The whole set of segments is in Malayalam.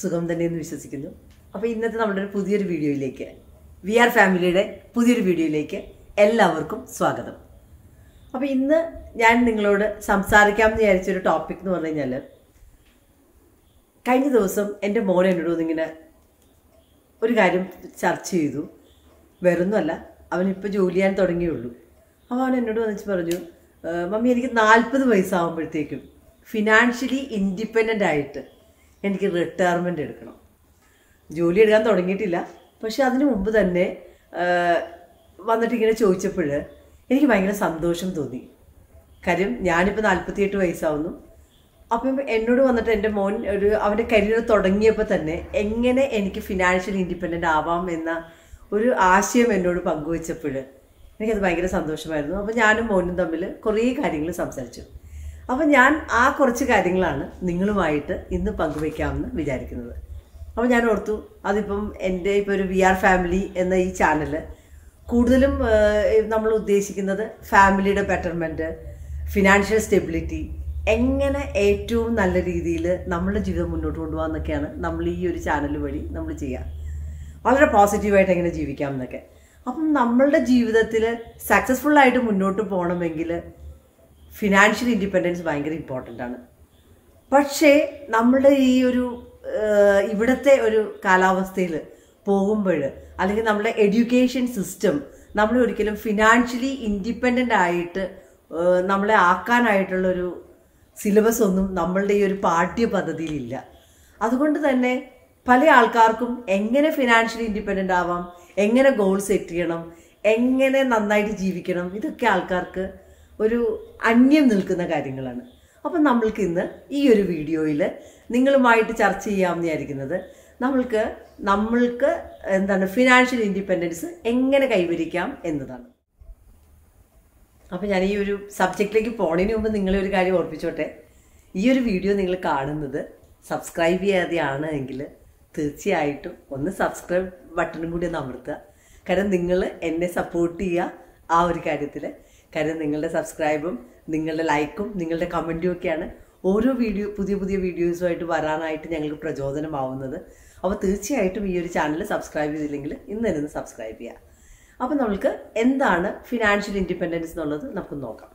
സുഖം തന്നെയെന്ന് വിശ്വസിക്കുന്നു. അപ്പോൾ ഇന്നത്തെ നമ്മുടെ പുതിയൊരു വീഡിയോയിലേക്ക് വി ആർ ഫാമിലിയുടെ പുതിയൊരു വീഡിയോയിലേക്ക് എല്ലാവർക്കും സ്വാഗതം. അപ്പോൾ ഇന്ന് ഞാൻ നിങ്ങളോട് സംസാരിക്കാമെന്ന് വിചാരിച്ചൊരു ടോപ്പിക് എന്ന് പറഞ്ഞു കഴിഞ്ഞാൽ, കഴിഞ്ഞ ദിവസം എൻ്റെ മോൻ എന്നോട് ഇങ്ങനെ ഒരു കാര്യം ചർച്ച ചെയ്തു. വേറൊന്നുമല്ല, അവനിപ്പോൾ ജോലി ചെയ്യാൻ തുടങ്ങിയുള്ളൂ. അപ്പോൾ അവൻ എന്നോട് വന്നിട്ട് പറഞ്ഞു, മമ്മി എനിക്ക് 40 വയസ്സാകുമ്പോഴത്തേക്കും ഫിനാൻഷ്യലി ഇൻഡിപെൻഡൻ്റ് ആയിട്ട് എനിക്ക് റിട്ടയർമെൻ്റ് എടുക്കണം. ജോലി എടുക്കാൻ തുടങ്ങിയിട്ടില്ല, പക്ഷെ അതിന് മുമ്പ് തന്നെ വന്നിട്ട് ഇങ്ങനെ ചോദിച്ചപ്പോൾ എനിക്ക് ഭയങ്കര സന്തോഷം തോന്നി. കാര്യം ഞാനിപ്പോൾ 48 വയസ്സാവുന്നു. അപ്പം എന്നോട് വന്നിട്ട് എൻ്റെ മോൻ അവൻ്റെ കരിയർ തുടങ്ങിയപ്പോൾ തന്നെ എങ്ങനെ എനിക്ക് ഫിനാൻഷ്യൽ ഇൻഡിപെൻഡൻ്റ് ആവാം എന്ന ഒരു ആശയം എന്നോട് പങ്കുവച്ചപ്പോൾ എനിക്കത് ഭയങ്കര സന്തോഷമായിരുന്നു. അപ്പോൾ ഞാനും മോനും തമ്മിൽ കുറേ കാര്യങ്ങൾ സംസാരിച്ചു. അപ്പോൾ ഞാൻ ആ കുറച്ച് കാര്യങ്ങളാണ് നിങ്ങളുമായിട്ട് ഇന്ന് പങ്കുവയ്ക്കാമെന്ന് വിചാരിക്കുന്നത്. അപ്പോൾ ഞാൻ ഓർത്തു, അതിപ്പം എൻ്റെ ഇപ്പോൾ ഒരു വി ആർ ഫാമിലി എന്ന ഈ ചാനൽ കൂടുതലും നമ്മൾ ഉദ്ദേശിക്കുന്നത് ഫാമിലിയുടെ ബെറ്റർമെൻറ്റ്, ഫിനാൻഷ്യൽ സ്റ്റെബിലിറ്റി, എങ്ങനെ ഏറ്റവും നല്ല രീതിയിൽ നമ്മുടെ ജീവിതം മുന്നോട്ട് കൊണ്ടുപോകാമെന്നൊക്കെയാണ് നമ്മൾ ഈ ഒരു ചാനൽ വഴി നമ്മൾ ചെയ്യുക. വളരെ പോസിറ്റീവായിട്ട് എങ്ങനെ ജീവിക്കാം എന്നൊക്കെ. അപ്പം നമ്മളുടെ ജീവിതത്തിൽ സക്സസ്ഫുള്ളായിട്ട് മുന്നോട്ട് പോകണമെങ്കിൽ ഫിനാൻഷ്യൽ ഇൻഡിപെൻഡൻസ് ഭയങ്കര ഇമ്പോർട്ടൻ്റ് ആണ്. പക്ഷേ നമ്മളുടെ ഈ ഒരു ഇവിടുത്തെ ഒരു കാലാവസ്ഥയിൽ പോകുമ്പോൾ, അല്ലെങ്കിൽ നമ്മുടെ എഡ്യൂക്കേഷൻ സിസ്റ്റം നമ്മളെ ഒരിക്കലും ഫിനാൻഷ്യലി ഇൻഡിപെൻഡൻ്റ് ആയിട്ട് നമ്മളെ ആക്കാനായിട്ടുള്ളൊരു സിലബസ് ഒന്നും നമ്മളുടെ ഈ ഒരു പാഠ്യ പദ്ധതിയിലില്ല. അതുകൊണ്ട് തന്നെ പല ആൾക്കാർക്കും എങ്ങനെ ഫിനാൻഷ്യലി ഇൻഡിപെൻഡൻ്റ് ആവാം, എങ്ങനെ ഗോൾ സെറ്റ് ചെയ്യണം, എങ്ങനെ നന്നായിട്ട് ജീവിക്കണം, ഇതൊക്കെ ആൾക്കാർക്ക് ഒരു അന്യം നിൽക്കുന്ന കാര്യങ്ങളാണ്. അപ്പം നമ്മൾക്ക് ഇന്ന് ഈ ഒരു വീഡിയോയിൽ നിങ്ങളുമായിട്ട് ചർച്ച ചെയ്യാമെന്ന് വിചാരിക്കുന്നത്, നമ്മൾക്ക് എന്താണ് ഫിനാൻഷ്യൽ ഇൻഡിപെൻഡൻസ് എങ്ങനെ കൈവരിക്കാം എന്നതാണ്. അപ്പം ഞാൻ ഈ ഒരു സബ്ജക്റ്റിലേക്ക് പോണതിന് മുമ്പ് നിങ്ങളെ ഒരു കാര്യം ഓർപ്പിച്ചോട്ടെ. ഈ ഒരു വീഡിയോ നിങ്ങൾ കാണുന്നത് സബ്സ്ക്രൈബ് ചെയ്യാതെയാണ് എങ്കിൽ തീർച്ചയായിട്ടും ഒന്ന് സബ്സ്ക്രൈബ് ബട്ടണും കൂടി ഒന്ന് അമർത്തുക. കാരണം നിങ്ങൾ എന്നെ സപ്പോർട്ട് ചെയ്യുക ആ ഒരു കാര്യത്തിൽ. കാരണം നിങ്ങളുടെ സബ്സ്ക്രൈബും നിങ്ങളുടെ ലൈക്കും നിങ്ങളുടെ കമൻറ്റും ഒക്കെയാണ് ഓരോ പുതിയ വീഡിയോസുമായിട്ട് വരാനായിട്ട് ഞങ്ങൾക്ക് പ്രചോദനമാവുന്നത്. അപ്പോൾ തീർച്ചയായിട്ടും ഈ ഒരു ചാനൽ സബ്സ്ക്രൈബ് ചെയ്തില്ലെങ്കിൽ ഇന്ന് തന്നെ സബ്സ്ക്രൈബ് ചെയ്യുക. അപ്പോൾ നമ്മൾക്ക് എന്താണ് ഫിനാൻഷ്യൽ ഇൻഡിപെൻഡൻസ് എന്നുള്ളത് നമുക്ക് നോക്കാം.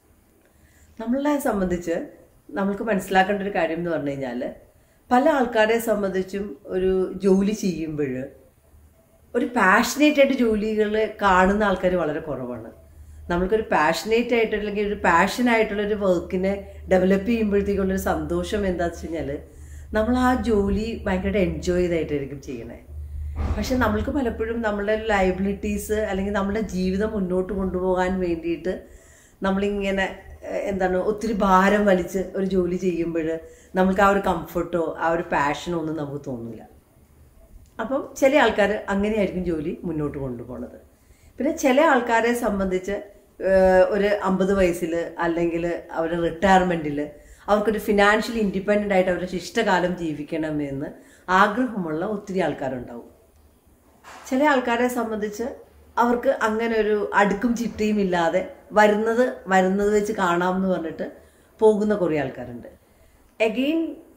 നമ്മളെ സംബന്ധിച്ച് നമ്മൾക്ക് മനസ്സിലാക്കേണ്ട ഒരു കാര്യം എന്ന് പറഞ്ഞു കഴിഞ്ഞാൽ, പല ആൾക്കാരെ സംബന്ധിച്ചും ഒരു ജോലി ചെയ്യുമ്പോൾ ഒരു പാഷനേറ്റ് ആയിട്ട് ജോലികൾ കാണുന്ന ആൾക്കാർ വളരെ കുറവാണ്. നമ്മൾക്കൊരു പാഷനേറ്റ് ആയിട്ട് അല്ലെങ്കിൽ ഒരു പാഷനായിട്ടുള്ളൊരു വർക്കിനെ ഡെവലപ്പ് ചെയ്യുമ്പോഴത്തേക്കുള്ളൊരു സന്തോഷം എന്താണെന്ന് വെച്ച് കഴിഞ്ഞാൽ, നമ്മൾ ആ ജോലി ഭയങ്കരമായിട്ട് എൻജോയ് ചെയ്തായിട്ടായിരിക്കും ചെയ്യണേ. പക്ഷെ നമ്മൾക്ക് പലപ്പോഴും നമ്മളുടെ ലയബിലിറ്റീസ് അല്ലെങ്കിൽ നമ്മുടെ ജീവിതം മുന്നോട്ട് കൊണ്ടുപോകാൻ വേണ്ടിയിട്ട് നമ്മളിങ്ങനെ ഒത്തിരി ഭാരം വലിച്ച് ഒരു ജോലി ചെയ്യുമ്പോൾ നമുക്ക് ആ ഒരു കംഫർട്ടോ ആ ഒരു പാഷനോ ഒന്നും നമുക്ക് തോന്നില്ല. അപ്പം ചില ആൾക്കാർ അങ്ങനെയായിരിക്കും ജോലി മുന്നോട്ട് കൊണ്ടുപോകുന്നത്. പിന്നെ ചില ആൾക്കാരെ സംബന്ധിച്ച് ഒരു 50 വയസ്സിൽ അല്ലെങ്കിൽ അവരുടെ റിട്ടയർമെൻറ്റിൽ അവർക്കൊരു ഫിനാൻഷ്യലി ഇൻഡിപെൻഡൻ്റ് ആയിട്ട് അവരുടെ ശിഷ്ടകാലം ജീവിക്കണമെന്ന് ആഗ്രഹമുള്ള ഒത്തിരി ആൾക്കാരുണ്ടാവും. ചില ആൾക്കാരെ സംബന്ധിച്ച് അവർക്ക് അങ്ങനെ ഒരു അടുക്കും ചിട്ടയും ഇല്ലാതെ വരുന്നത് വെച്ച് കാണാമെന്ന് പറഞ്ഞിട്ട് പോകുന്ന കുറേ ആൾക്കാരുണ്ട്. എഗെയിൻ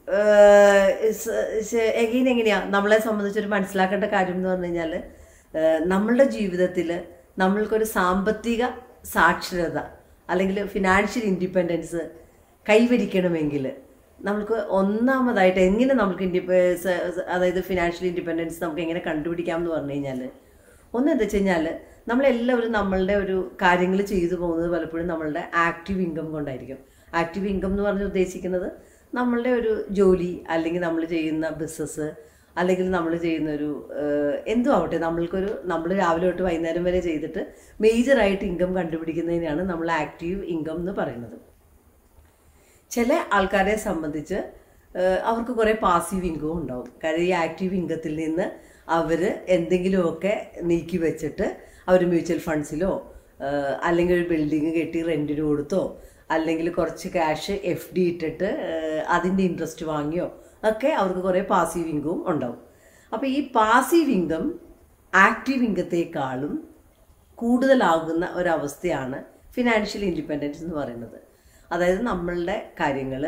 എങ്ങനെയാണ് നമ്മളെ സംബന്ധിച്ചൊരു മനസ്സിലാക്കേണ്ട കാര്യം എന്ന് പറഞ്ഞു കഴിഞ്ഞാൽ, നമ്മളുടെ ജീവിതത്തിൽ നമ്മൾക്കൊരു സാമ്പത്തിക സാക്ഷരത അല്ലെങ്കിൽ ഫിനാൻഷ്യൽ ഇൻഡിപെൻഡൻസ് കൈവരിക്കണമെങ്കിൽ നമുക്ക് ഒന്നാമതായിട്ട് എങ്ങനെ നമുക്ക് അതായത് ഫിനാൻഷ്യൽ ഇൻഡിപെൻഡൻസ് നമുക്ക് എങ്ങനെ കണ്ടുപിടിക്കാം എന്ന് പറഞ്ഞു കഴിഞ്ഞാൽ, ഒന്നെന്താ വെച്ച് കഴിഞ്ഞാൽ, നമ്മളെല്ലാവരും നമ്മളുടെ ഒരു കാര്യങ്ങൾ ചെയ്തു പോകുന്നത് പലപ്പോഴും നമ്മളുടെ ആക്റ്റീവ് ഇൻകം കൊണ്ടായിരിക്കും. ആക്റ്റീവ് ഇൻകം എന്ന് പറഞ്ഞ് ഉദ്ദേശിക്കുന്നത് നമ്മളുടെ ഒരു ജോലി, അല്ലെങ്കിൽ നമ്മൾ ചെയ്യുന്ന ബിസിനസ്, അല്ലെങ്കിൽ നമ്മൾ ചെയ്യുന്നൊരു എന്തും ആവട്ടെ, നമ്മൾ രാവിലെ തൊട്ട് വൈകുന്നേരം വരെ ചെയ്തിട്ട് മേജറായിട്ട് ഇൻകം കണ്ടുപിടിക്കുന്നതിനാണ് നമ്മൾ ആക്റ്റീവ് ഇൻകം എന്ന് പറയുന്നത്. ചില ആൾക്കാരെ സംബന്ധിച്ച് അവർക്ക് കുറേ പാസീവ് ഇൻകവും ഉണ്ടാവും. കാര്യം ഈ ആക്റ്റീവ് ഇൻകത്തിൽ നിന്ന് അവർ എന്തെങ്കിലുമൊക്കെ നീക്കി വെച്ചിട്ട് അവർ മ്യൂച്വൽ ഫണ്ട്സിലോ അല്ലെങ്കിൽ ഒരു ബിൽഡിങ് കെട്ടി റെൻറ്റിന് കൊടുത്തോ അല്ലെങ്കിൽ കുറച്ച് ക്യാഷ് FD ഇട്ടിട്ട് അതിൻ്റെ ഇൻട്രസ്റ്റ് വാങ്ങിയോ ഒക്കെ അവർക്ക് കുറേ പാസീവ് ഇൻകവും ഉണ്ടാവും. അപ്പോൾ ഈ പാസീവ് ഇൻകം ആക്റ്റീവ് ഇൻകത്തേക്കാളും കൂടുതലാകുന്ന ഒരവസ്ഥയാണ് ഫിനാൻഷ്യൽ ഇൻഡിപെൻഡൻസ് എന്ന് പറയുന്നത്. അതായത് നമ്മളുടെ കാര്യങ്ങൾ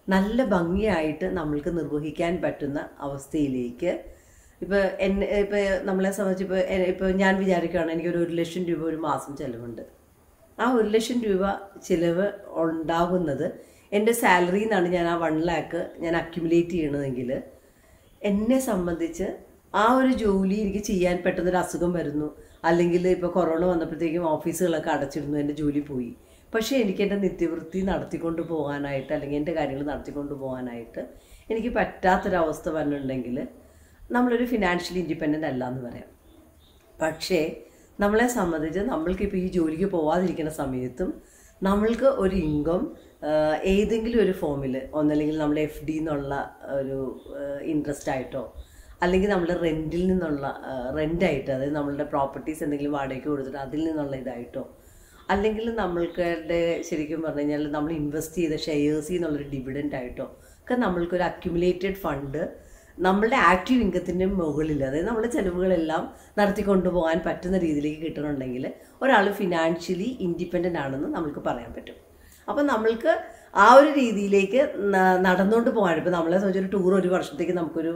നല്ല ഭംഗിയായിട്ട് നമ്മൾക്ക് നിർവഹിക്കാൻ പറ്റുന്ന അവസ്ഥയിലേക്ക് ഇപ്പോൾ നമ്മളെ സംബന്ധിച്ച് ഇപ്പോൾ ഞാൻ വിചാരിക്കുകയാണ് എനിക്കൊരു 1,00,000 രൂപ ഒരു മാസം ചിലവുണ്ട്. ആ 1,00,000 രൂപ ചിലവ് ഉണ്ടാകുന്നത് എൻ്റെ സാലറിയിൽ നിന്നാണ് ഞാൻ ആ 1 lakh ഞാൻ അക്യുമുലേറ്റ് ചെയ്യണതെങ്കിൽ എന്നെ സംബന്ധിച്ച് ആ ഒരു ജോലി എനിക്ക് ചെയ്യാൻ പെട്ടെന്നൊരു അസുഖം വരുന്നു, അല്ലെങ്കിൽ ഇപ്പോൾ കൊറോണ വന്നപ്പോഴത്തേക്കും ഓഫീസുകളൊക്കെ അടച്ചിരുന്നു, എൻ്റെ ജോലി പോയി. പക്ഷേ എനിക്ക് എൻ്റെ നിത്യവൃത്തി നടത്തിക്കൊണ്ട് പോകാനായിട്ട് അല്ലെങ്കിൽ എൻ്റെ കാര്യങ്ങൾ നടത്തിക്കൊണ്ട് പോകാനായിട്ട് എനിക്ക് പറ്റാത്തൊരവസ്ഥ വന്നിട്ടുണ്ടെങ്കിൽ നമ്മളൊരു ഫിനാൻഷ്യലി ഇൻഡിപെൻഡൻ്റ് അല്ല എന്ന് പറയാം. പക്ഷേ നമ്മളെ സംബന്ധിച്ച് നമ്മൾക്കിപ്പോൾ ഈ ജോലിക്ക് പോവാതിരിക്കുന്ന സമയത്തും നമ്മൾക്ക് ഒരു ഇൻകം ഏതെങ്കിലും ഒരു ഫോമിൽ ഒന്നല്ലെങ്കിൽ നമ്മൾ FD എന്നുള്ള ഒരു ഇൻട്രസ്റ്റ് ആയിട്ടോ അല്ലെങ്കിൽ നമ്മൾ റെൻറ്റിൽ നിന്നുള്ള റെൻ്റായിട്ട്, അതായത് നമ്മളുടെ പ്രോപ്പർട്ടീസ് എന്തെങ്കിലും വാടകയ്ക്ക് കൊടുത്തിട്ട് അതിൽ നിന്നുള്ള ഇതായിട്ടോ, അല്ലെങ്കിൽ നമ്മൾക്കുടെ ശരിക്കും പറഞ്ഞു കഴിഞ്ഞാൽ നമ്മൾ ഇൻവെസ്റ്റ് ചെയ്ത ഷെയർസിൽ നിന്നുള്ളൊരു ഡിവിഡൻ്റ് ആയിട്ടോ ഒക്കെ നമ്മൾക്കൊരു അക്യുമുലേറ്റഡ് ഫണ്ട് നമ്മളുടെ ആക്റ്റീവ് ഇൻകത്തിൻ്റെ മുകളിൽ, അതായത് നമ്മുടെ ചിലവുകളെല്ലാം നടത്തിക്കൊണ്ടു പോകാൻ പറ്റുന്ന രീതിയിലേക്ക് കിട്ടണമെന്നുണ്ടെങ്കിൽ ഒരാൾ ഫിനാൻഷ്യലി ഇൻഡിപെൻഡൻ്റ് ആണെന്ന് നമുക്ക് പറയാൻ പറ്റും. അപ്പം നമ്മൾക്ക് ആ ഒരു രീതിയിലേക്ക് നടന്നുകൊണ്ട് പോകാൻ, ഇപ്പോൾ നമ്മളെ സംബന്ധിച്ചൊരു ടൂർ ഒരു വർഷത്തേക്ക് നമുക്കൊരു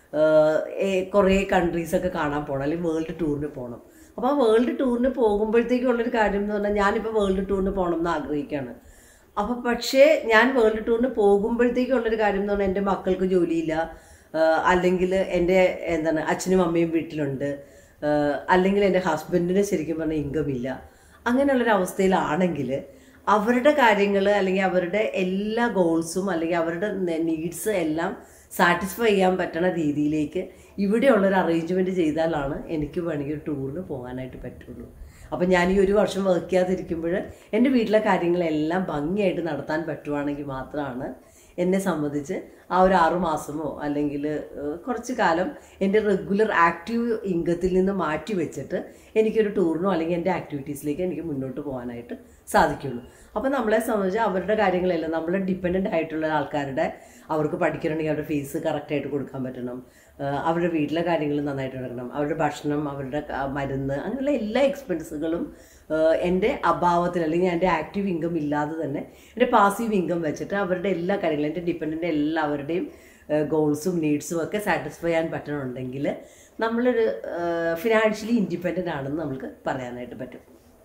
കുറേ കൺട്രീസൊക്കെ കാണാൻ പോകണം, അല്ലെങ്കിൽ വേൾഡ് ടൂറിന് പോകണം. അപ്പോൾ ആ വേൾഡ് ടൂറിന് പോകുമ്പോഴത്തേക്കുള്ളൊരു കാര്യം എന്ന് പറഞ്ഞാൽ ഞാനിപ്പോൾ വേൾഡ് ടൂറിന് പോകണം എന്ന് ആഗ്രഹിക്കുകയാണ്. അപ്പോൾ പക്ഷേ ഞാൻ വേൾഡ് ടൂറിന് പോകുമ്പോഴത്തേക്കുള്ളൊരു കാര്യം എന്ന് പറഞ്ഞാൽ എൻ്റെ മക്കൾക്ക് ജോലിയില്ല, അല്ലെങ്കിൽ എൻ്റെ അച്ഛനും അമ്മയും വീട്ടിലുണ്ട്, അല്ലെങ്കിൽ എൻ്റെ ഹസ്ബൻഡിന് ശരിക്കും പറഞ്ഞാൽ ഇൻകം ഇല്ല. അങ്ങനെയുള്ളൊരവസ്ഥയിലാണെങ്കിൽ അവരുടെ കാര്യങ്ങൾ അല്ലെങ്കിൽ അവരുടെ എല്ലാ ഗോൾസും അല്ലെങ്കിൽ അവരുടെ നീഡ്സ് എല്ലാം സാറ്റിസ്ഫൈ ചെയ്യാൻ പറ്റണ രീതിയിലേക്ക് ഇവിടെയുള്ളൊരു അറേഞ്ച്മെൻറ്റ് ചെയ്താലാണ് എനിക്ക് വേണമെങ്കിൽ ഒരു ടൂറിന് പോകാനായിട്ട് പറ്റുള്ളൂ. അപ്പം ഞാൻ ഈ ഒരു വർഷം വർക്ക് ചെയ്യാതിരിക്കുമ്പോൾ എൻ്റെ വീട്ടിലെ കാര്യങ്ങളെല്ലാം ഭംഗിയായിട്ട് നടത്താൻ പറ്റുവാണെങ്കിൽ മാത്രമാണ് എന്നെ സംബന്ധിച്ച് ആ ഒരു 6 മാസമോ അല്ലെങ്കിൽ കുറച്ച് കാലം എൻ്റെ റെഗുലർ ആക്റ്റീവ് ഇൻകത്തിൽ നിന്ന് മാറ്റി വെച്ചിട്ട് എനിക്കൊരു ടൂറിനോ അല്ലെങ്കിൽ എൻ്റെ ആക്ടിവിറ്റീസിലേക്ക് എനിക്ക് മുന്നോട്ട് പോകാനായിട്ട് സാധിക്കുള്ളൂ. അപ്പോൾ നമ്മളെ സംബന്ധിച്ച് അവരുടെ കാര്യങ്ങളെല്ലാം നമ്മളെ ഡിപ്പെൻഡൻ്റ് ആയിട്ടുള്ള ആൾക്കാരുടെ, അവർക്ക് പഠിക്കണമെങ്കിൽ അവരുടെ ഫീസ് കറക്റ്റായിട്ട് കൊടുക്കാൻ പറ്റണം, അവരുടെ വീട്ടിലെ കാര്യങ്ങൾ നന്നായിട്ട് നടക്കണം, അവരുടെ ഭക്ഷണം, അവരുടെ മരുന്ന്, അങ്ങനെയുള്ള എല്ലാ എക്സ്പെൻസുകളും എൻ്റെ അഭാവത്തിൽ അല്ലെങ്കിൽ എൻ്റെ ആക്റ്റീവ് ഇൻകം ഇല്ലാതെ തന്നെ എൻ്റെ പാസീവ് ഇൻകം വെച്ചിട്ട് അവരുടെ എല്ലാ കാര്യങ്ങളും എൻ്റെ ഡിപ്പെൻഡൻ്റ് എല്ലാവരുടെയും ഗോൾസും നീഡ്സും ഒക്കെ സാറ്റിസ്ഫൈ ചെയ്യാൻ പറ്റണമെന്നുണ്ടെങ്കിൽ നമ്മളൊരു ഫിനാൻഷ്യലി ഇൻഡിപെൻഡൻ്റ് ആണെന്ന് നമുക്ക് പറയാനായിട്ട് പറ്റും.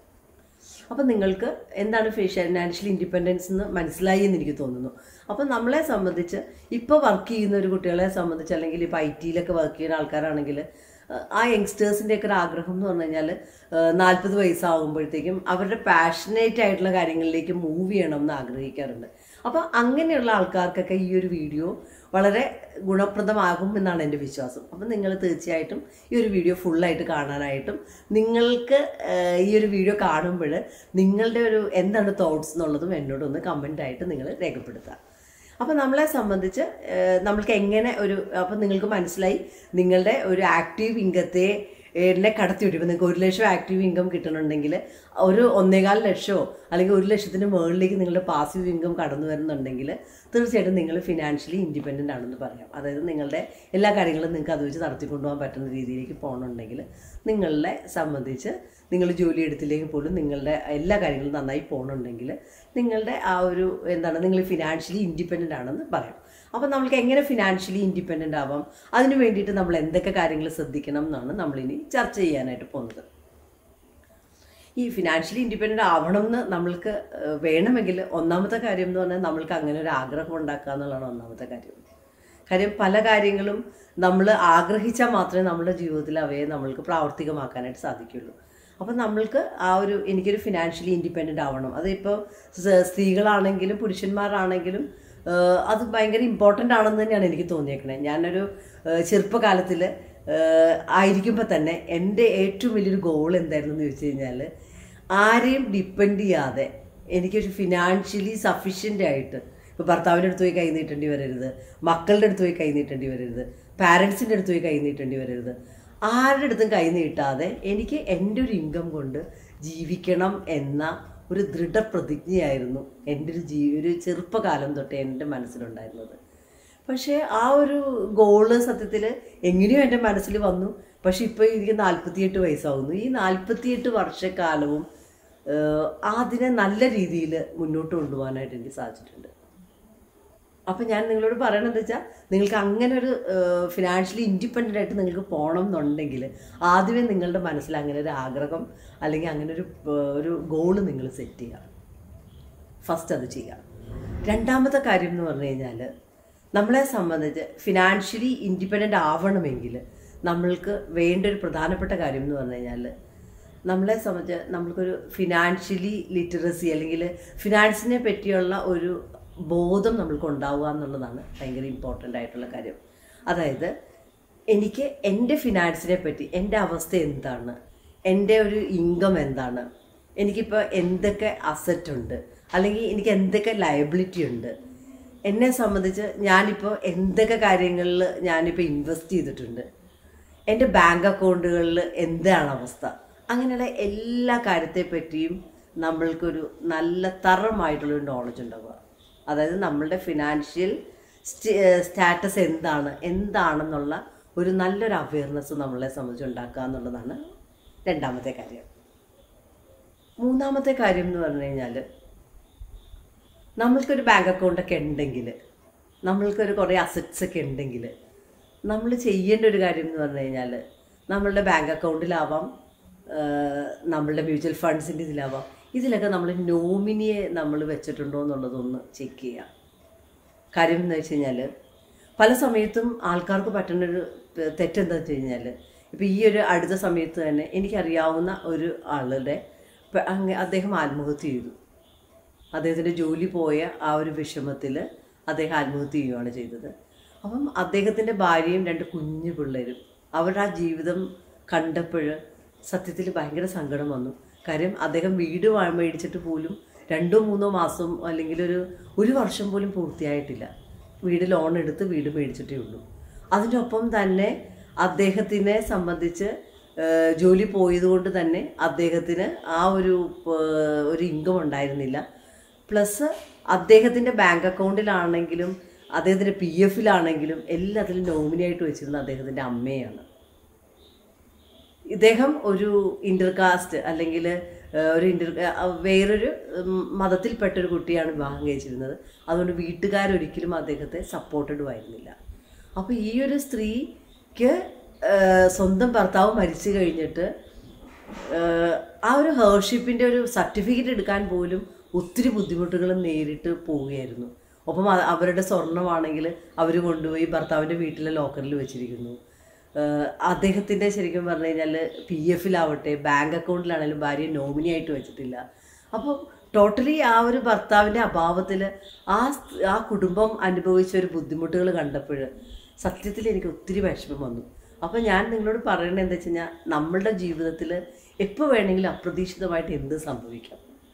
അപ്പം നിങ്ങൾക്ക് എന്താണ് ഫിനാൻഷ്യൽ ഇൻഡിപെൻഡൻസ് എന്ന് മനസ്സിലായി എന്ന് എനിക്ക് തോന്നുന്നു. അപ്പം നമ്മളെ സംബന്ധിച്ച് ഇപ്പോൾ വർക്ക് ചെയ്യുന്ന ഒരു കുട്ടികളെ സംബന്ധിച്ച്, അല്ലെങ്കിൽ ഇപ്പോൾ IT-യിലൊക്കെ വർക്ക് ചെയ്യുന്ന ആൾക്കാരാണെങ്കിൽ ആ യങ്സ്റ്റേഴ്സിൻ്റെയൊക്കെ ഒരു ആഗ്രഹം എന്ന് പറഞ്ഞു കഴിഞ്ഞാൽ 40 വയസ്സാകുമ്പോഴത്തേക്കും അവരുടെ പാഷനേറ്റ് ആയിട്ടുള്ള കാര്യങ്ങളിലേക്ക് മൂവ് ചെയ്യണം എന്ന് ആഗ്രഹിക്കാറുണ്ട്. അപ്പോൾ അങ്ങനെയുള്ള ആൾക്കാർക്കൊക്കെ ഈ ഒരു വീഡിയോ വളരെ ഗുണപ്രദമാകും എന്നാണ് എൻ്റെ വിശ്വാസം. അപ്പം നിങ്ങൾ തീർച്ചയായിട്ടും ഈ ഒരു വീഡിയോ ഫുള്ളായിട്ട് കാണാനായിട്ടും നിങ്ങൾക്ക് ഈ ഒരു വീഡിയോ കാണുമ്പോൾ നിങ്ങളുടെ ഒരു എന്താണ് തോട്ട്സ് എന്നുള്ളതും എന്നോടൊന്ന് കമൻ്റായിട്ട് നിങ്ങൾ രേഖപ്പെടുത്തുക. അപ്പോൾ നമ്മളെ സംബന്ധിച്ച് നമ്മൾക്ക് എങ്ങനെ അപ്പം നിങ്ങൾക്ക് മനസ്സിലായി നിങ്ങളുടെ ഒരു ആക്റ്റീവ് ഇൻകത്തെ കടത്തി വിട്ടു. ഇപ്പോൾ നിങ്ങൾക്ക് 1 ലക്ഷം ആക്റ്റീവ് ഇൻകം കിട്ടണമെന്നുണ്ടെങ്കിൽ ഒരു 1.25 ലക്ഷമോ അല്ലെങ്കിൽ 1 ലക്ഷത്തിന് മുകളിലേക്ക് നിങ്ങളുടെ പാസീവ് ഇൻകം കടന്നു വരുന്നുണ്ടെങ്കിൽ തീർച്ചയായിട്ടും നിങ്ങൾ ഫിനാൻഷ്യലി ഇൻഡിപെൻഡൻ്റ് ആണെന്ന് പറയാം. അതായത് നിങ്ങളുടെ എല്ലാ കാര്യങ്ങളും നിങ്ങൾക്ക് അത് വെച്ച് നടത്തിക്കൊണ്ടുപോകാൻ പറ്റുന്ന രീതിയിലേക്ക് പോകണമെന്നുണ്ടെങ്കിൽ നിങ്ങളെ സംബന്ധിച്ച് നിങ്ങൾ ജോലി എടുത്തില്ലെങ്കിൽ പോലും നിങ്ങളുടെ എല്ലാ കാര്യങ്ങളും നന്നായി പോകണമെന്നുണ്ടെങ്കിൽ നിങ്ങളുടെ ആ ഒരു നിങ്ങൾ ഫിനാൻഷ്യലി ഇൻഡിപെൻഡൻ്റ് ആണെന്ന് പറയാം. അപ്പം നമ്മൾക്ക് എങ്ങനെ ഫിനാൻഷ്യലി ഇൻഡിപെൻഡൻ്റ് ആവാം, അതിന് വേണ്ടിയിട്ട് നമ്മൾ എന്തൊക്കെ കാര്യങ്ങൾ ശ്രദ്ധിക്കണം എന്നാണ് നമ്മളിനി ചർച്ച ചെയ്യാനായിട്ട് പോകുന്നത്. ഈ ഫിനാൻഷ്യലി ഇൻഡിപെൻഡൻ്റ് ആവണം എന്ന് നമ്മൾക്ക് വേണമെങ്കിൽ ഒന്നാമത്തെ കാര്യം എന്ന് പറഞ്ഞാൽ നമ്മൾക്ക് അങ്ങനെ ഒരു ആഗ്രഹം ഉണ്ടാക്കുക എന്നുള്ളതാണ് ഒന്നാമത്തെ കാര്യം. കാര്യം പല കാര്യങ്ങളും നമ്മൾ ആഗ്രഹിച്ചാൽ മാത്രമേ നമ്മുടെ ജീവിതത്തിൽ അവയെ നമ്മൾക്ക് പ്രാവർത്തികമാക്കാനായിട്ട് സാധിക്കുള്ളൂ. അപ്പം നമ്മൾക്ക് എനിക്കൊരു ഫിനാൻഷ്യലി ഇൻഡിപെൻഡൻ്റ് ആവണം. അതിപ്പോൾ സ്ത്രീകളാണെങ്കിലും പുരുഷന്മാരാണെങ്കിലും അത് ഭയങ്കര ഇമ്പോർട്ടൻ്റ് ആണെന്ന് തന്നെയാണ് എനിക്ക് തോന്നിയേക്കണേ. ഞാനൊരു ചെറുപ്പകാലത്തിൽ ആയിരിക്കുമ്പോൾ തന്നെ എൻ്റെ ഏറ്റവും വലിയൊരു ഗോൾ എന്തായിരുന്നു എന്ന് ചോദിച്ചു കഴിഞ്ഞാൽ, ആരെയും ഡിപ്പെൻഡ് ചെയ്യാതെ എനിക്കൊരു ഫിനാൻഷ്യലി സഫിഷ്യൻ്റ് ആയിട്ട്, ഇപ്പോൾ ഭർത്താവിൻ്റെ അടുത്ത് പോയി കൈ നീട്ടേണ്ടി വരരുത്, മക്കളുടെ അടുത്ത് പോയി കൈ നീട്ടേണ്ടി വരരുത്, പാരൻസിൻ്റെ അടുത്ത് പോയി കൈ നീട്ടേണ്ടി വരരുത്, ആരുടെ അടുത്തും കൈ നീട്ടാതെ എനിക്ക് എൻ്റെ ഒരു ഇൻകം കൊണ്ട് ജീവിക്കണം എന്ന ഒരു ദൃഢപ്രതിജ്ഞയായിരുന്നു എൻ്റെ ഒരു ചെറുപ്പകാലം തൊട്ടേ എൻ്റെ മനസ്സിലുണ്ടായിരുന്നത്. പക്ഷേ ആ ഒരു ഗോള് സത്യത്തിൽ എങ്ങനെയോ എൻ്റെ മനസ്സിൽ വന്നു. പക്ഷെ ഇപ്പോൾ എനിക്ക് 48 വയസ്സാവുന്നു. ഈ 48 വർഷക്കാലവും അതിനെ നല്ല രീതിയിൽ മുന്നോട്ട് കൊണ്ടുപോകാനായിട്ട് എനിക്ക് സാധിച്ചിട്ടുണ്ട്. അപ്പം ഞാൻ നിങ്ങളോട് പറയണത് വെച്ചാൽ നിങ്ങൾക്ക് അങ്ങനെ ഒരു ഫിനാൻഷ്യലി ഇൻഡിപെൻഡൻ്റ് ആയിട്ട് നിങ്ങൾക്ക് പോകണം എന്നുണ്ടെങ്കിൽ ആദ്യമേ നിങ്ങളുടെ മനസ്സിൽ അങ്ങനെ ഒരു ആഗ്രഹം അല്ലെങ്കിൽ അങ്ങനെ ഒരു ഗോള് നിങ്ങൾ സെറ്റ് ചെയ്യുക. ഫസ്റ്റ് അത് ചെയ്യുക. രണ്ടാമത്തെ കാര്യം എന്ന് പറഞ്ഞു കഴിഞ്ഞാൽ നമ്മളെ സംബന്ധിച്ച് ഫിനാൻഷ്യലി ഇൻഡിപെൻഡൻ്റ് ആവണമെങ്കിൽ നമ്മൾക്ക് വേണ്ട ഒരു പ്രധാനപ്പെട്ട കാര്യം എന്ന് പറഞ്ഞു കഴിഞ്ഞാൽ നമ്മളെ സംബന്ധിച്ച് നമ്മൾക്കൊരു ഫിനാൻഷ്യലി ലിറ്ററസി അല്ലെങ്കിൽ ഫിനാൻസിനെ പറ്റിയുള്ള ഒരു ബോധം നമ്മൾക്ക് ഉണ്ടാവുക എന്നുള്ളതാണ് ഭയങ്കര ഇമ്പോർട്ടൻ്റ് ആയിട്ടുള്ള കാര്യം. അതായത് എനിക്ക് എൻ്റെ ഫിനാൻസിനെ പറ്റി എൻ്റെ അവസ്ഥ എന്താണ്, എൻ്റെ ഒരു ഇൻകം എന്താണ്, എനിക്കിപ്പോൾ എന്തൊക്കെ അസറ്റ് ഉണ്ട് അല്ലെങ്കിൽ എനിക്ക് എന്തൊക്കെ ലയബിലിറ്റി ഉണ്ട്, എന്നെ സംബന്ധിച്ച് ഞാനിപ്പോൾ എന്തൊക്കെ കാര്യങ്ങളിൽ ഞാനിപ്പോൾ ഇൻവെസ്റ്റ് ചെയ്തിട്ടുണ്ട്, എൻ്റെ ബാങ്ക് അക്കൗണ്ടുകളിൽ എന്താണ് അവസ്ഥ, അങ്ങനെയുള്ള എല്ലാ കാര്യത്തെ പറ്റിയും നമ്മൾക്കൊരു നല്ല തറമായിട്ടുള്ളൊരു നോളജ് ഉണ്ടാവുക. അതായത് നമ്മളുടെ ഫിനാൻഷ്യൽ സ്റ്റാറ്റസ് എന്താണെന്നുള്ള ഒരു നല്ലൊരു അവയർനെസ് നമ്മളെ സംബന്ധിച്ച് ഉണ്ടാക്കുക എന്നുള്ളതാണ് രണ്ടാമത്തെ കാര്യം. മൂന്നാമത്തെ കാര്യം എന്ന് പറഞ്ഞു കഴിഞ്ഞാൽ നമ്മൾക്കൊരു ബാങ്ക് അക്കൗണ്ടൊക്കെ ഉണ്ടെങ്കിൽ, നമ്മൾക്കൊരു കുറേ അസറ്റ്സ് ഒക്കെ ഉണ്ടെങ്കിൽ നമ്മൾ ചെയ്യേണ്ട ഒരു കാര്യം എന്ന് പറഞ്ഞു കഴിഞ്ഞാൽ നമ്മളുടെ ബാങ്ക് അക്കൗണ്ടിലാവാം, നമ്മളുടെ മ്യൂച്വൽ ഫണ്ട്സിൻ്റെ ഇതിലാവാം, ഇതിലൊക്കെ നമ്മൾ നോമിനിയെ നമ്മൾ വെച്ചിട്ടുണ്ടോ എന്നുള്ളതൊന്ന് ചെക്ക് ചെയ്യുക. കാര്യം എന്ന് വെച്ച് കഴിഞ്ഞാൽ പല സമയത്തും ആൾക്കാർക്ക് പറ്റുന്നൊരു തെറ്റെന്താ വെച്ച് കഴിഞ്ഞാൽ ഇപ്പോൾ ഈ ഒരു അടുത്ത സമയത്ത് തന്നെ എനിക്കറിയാവുന്ന ഒരു ആളുടെ അദ്ദേഹം ആത്മഹത്യ ചെയ്തു. അദ്ദേഹത്തിൻ്റെ ജോലി പോയ ആ ഒരു വിഷമത്തിൽ അദ്ദേഹം ആത്മഹത്യ ചെയ്യുകയാണ് ചെയ്തത്. അപ്പം അദ്ദേഹത്തിൻ്റെ ഭാര്യയും 2 കുഞ്ഞു പിള്ളേരും അവരുടെ ആ ജീവിതം കണ്ടപ്പോൾ സത്യത്തിൽ ഭയങ്കര സങ്കടം വന്നു. കാര്യം അദ്ദേഹം വീട് മേടിച്ചിട്ട് പോലും 2-3 മാസം അല്ലെങ്കിൽ ഒരു വർഷം പോലും പൂർത്തിയായിട്ടില്ല. വീട് ലോൺ എടുത്ത് വീട് മേടിച്ചിട്ടേ ഉള്ളൂ. അതിൻ്റെ ഒപ്പം തന്നെ അദ്ദേഹത്തിനെ സംബന്ധിച്ച് ജോലി പോയതുകൊണ്ട് തന്നെ അദ്ദേഹത്തിന് ആ ഒരു ഇൻകം ഉണ്ടായിരുന്നില്ല. പ്ലസ് അദ്ദേഹത്തിൻ്റെ ബാങ്ക് അക്കൗണ്ടിലാണെങ്കിലും അദ്ദേഹത്തിൻ്റെ PF-ലാണെങ്കിലും എല്ലാത്തിലും നോമിനിയായിട്ട് വെച്ചിരുന്ന അദ്ദേഹത്തിൻ്റെ അമ്മയാണ്. ഇദ്ദേഹം ഒരു ഇൻ്റർകാസ്റ്റ് അല്ലെങ്കിൽ വേറൊരു മതത്തിൽപ്പെട്ടൊരു കുട്ടിയാണ് വിവാഹം കഴിച്ചിരുന്നത്. അതുകൊണ്ട് വീട്ടുകാരൊരിക്കലും അദ്ദേഹത്തെ സപ്പോർട്ടഡ് ആയിരുന്നില്ല. അപ്പോൾ ഈ ഒരു സ്ത്രീക്ക് സ്വന്തം ഭർത്താവ് മരിച്ചു കഴിഞ്ഞിട്ട് ആ ഒരു ഹേർഷിപ്പിൻ്റെ ഒരു സർട്ടിഫിക്കറ്റ് എടുക്കാൻ പോലും ഒത്തിരി ബുദ്ധിമുട്ടുകൾ നേരിട്ട് പോവുകയായിരുന്നു. ഒപ്പം അവരുടെ സ്വർണ്ണമാണെങ്കിൽ അവർ കൊണ്ടുപോയി ഭർത്താവിൻ്റെ വീട്ടിലെ ലോക്കറിൽ വെച്ചിരിക്കുന്നു. അദ്ദേഹത്തിൻ്റെ ശരിക്കും പറഞ്ഞു കഴിഞ്ഞാൽ PF-ലാവട്ടെ ബാങ്ക് അക്കൗണ്ടിലാണെങ്കിലും ഭാര്യ നോമിനിയായിട്ട് വെച്ചിട്ടില്ല. അപ്പോൾ ടോട്ടലി ആ ഒരു ഭർത്താവിൻ്റെ അഭാവത്തിൽ ആ കുടുംബം അനുഭവിച്ച ഒരു ബുദ്ധിമുട്ടുകൾ കണ്ടപ്പോൾ സത്യത്തിൽ എനിക്ക് ഒത്തിരി വിഷമം വന്നു. അപ്പോൾ ഞാൻ നിങ്ങളോട് പറയേണ്ടത് എന്താ വെച്ച് കഴിഞ്ഞാൽ നമ്മളുടെ ജീവിതത്തിൽ എപ്പോൾ വേണമെങ്കിലും അപ്രതീക്ഷിതമായിട്ട് എന്ത് സംഭവിക്കാം.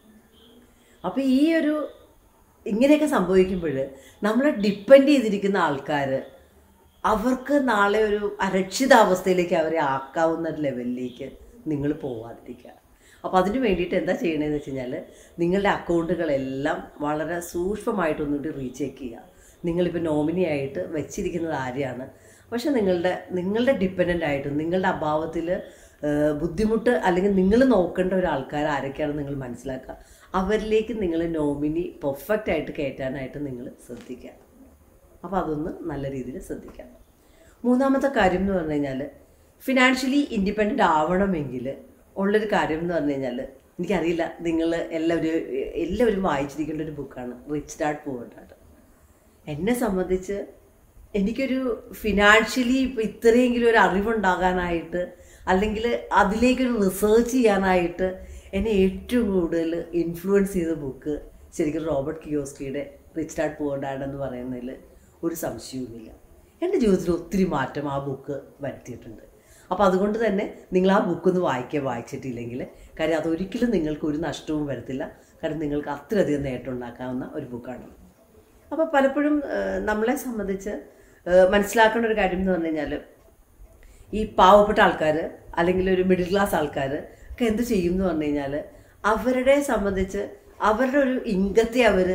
അപ്പോൾ ഇങ്ങനെയൊക്കെ സംഭവിക്കുമ്പോൾ നമ്മളെ ഡിപ്പെൻഡ് ചെയ്തിരിക്കുന്ന ആൾക്കാർ അവർക്ക് നാളെ ഒരു അരക്ഷിതാവസ്ഥയിലേക്ക് അവരെ ആക്കാവുന്ന ഒരു ലെവലിലേക്ക് നിങ്ങൾ പോവാതിരിക്കുക. അപ്പോൾ അതിന് വേണ്ടിയിട്ട് എന്താ ചെയ്യണമെന്ന് വെച്ച് കഴിഞ്ഞാൽ നിങ്ങളുടെ അക്കൗണ്ടുകളെല്ലാം വളരെ സൂക്ഷ്മമായിട്ടൊന്നുകൂടി റീചെക്ക് ചെയ്യുക. നിങ്ങളിപ്പോൾ നോമിനിയായിട്ട് വെച്ചിരിക്കുന്നത് ആരെയാണ്, പക്ഷെ നിങ്ങളുടെ ഡിപ്പെൻഡൻ്റ് ആയിട്ടും നിങ്ങളുടെ അഭാവത്തിൽ ബുദ്ധിമുട്ട് അല്ലെങ്കിൽ നിങ്ങൾ നോക്കേണ്ട ഒരു ആൾക്കാർ ആരൊക്കെയാണെന്ന് നിങ്ങൾ മനസ്സിലാക്കുക. അവരിലേക്ക് നിങ്ങൾ നോമിനി പെർഫെക്റ്റ് ആയിട്ട് കയറ്റാനായിട്ട് നിങ്ങൾ ശ്രദ്ധിക്കുക. അപ്പോൾ അതൊന്ന് നല്ല രീതിയിൽ ശ്രദ്ധിക്കാം. മൂന്നാമത്തെ കാര്യം എന്ന് പറഞ്ഞു കഴിഞ്ഞാൽ ഫിനാൻഷ്യലി ഇൻഡിപെൻഡൻ്റ് ആവണമെങ്കിൽ ഉള്ളൊരു കാര്യം എന്ന് പറഞ്ഞു കഴിഞ്ഞാൽ എനിക്കറിയില്ല നിങ്ങൾ എല്ലാവരും വായിച്ചിരിക്കേണ്ട ഒരു ബുക്കാണ് റിച്ച് ഡാഡ് പുവർ ഡാഡ്. എന്നെ സംബന്ധിച്ച് എനിക്കൊരു ഫിനാൻഷ്യലി ഇപ്പോൾ ഇത്രയെങ്കിലും ഒരു അറിവുണ്ടാകാനായിട്ട് അല്ലെങ്കിൽ അതിലേക്കൊരു റിസർച്ച് ചെയ്യാനായിട്ട് എന്നെ ഏറ്റവും കൂടുതൽ ഇൻഫ്ലുവൻസ് ചെയ്ത ബുക്ക് ശരിക്കും റോബർട്ട് കിയോസ്കിയുടെ റിച്ച് ഡാഡ് പുവർ ഡാഡ് എന്ന് പറയുന്നതിൽ ഒരു സംശയവുമില്ല. എൻ്റെ ജീവിതത്തിൽ ഒത്തിരി മാറ്റം ആ ബുക്ക് വരുത്തിയിട്ടുണ്ട്. അപ്പോൾ അതുകൊണ്ട് തന്നെ നിങ്ങൾ ആ ബുക്കൊന്ന് വായിച്ചിട്ടില്ലെങ്കിൽ കാര്യം അതൊരിക്കലും നിങ്ങൾക്ക് ഒരു നഷ്ടവും വരത്തില്ല. കാരണം നിങ്ങൾക്ക് അത്രയധികം നേട്ടം ഉണ്ടാക്കാവുന്ന ഒരു ബുക്കാണ്. അപ്പോൾ പലപ്പോഴും നമ്മളെ സംബന്ധിച്ച് മനസ്സിലാക്കേണ്ട ഒരു കാര്യം എന്ന് പറഞ്ഞു കഴിഞ്ഞാൽ ഈ പാവപ്പെട്ട ആൾക്കാർ അല്ലെങ്കിൽ ഒരു മിഡിൽ ക്ലാസ് ആൾക്കാർ ഒക്കെ എന്ത് ചെയ്യും എന്ന് പറഞ്ഞു കഴിഞ്ഞാൽ അവരുടെ സംബന്ധിച്ച് അവരുടെ ഒരു ഇൻകത്തെ അവർ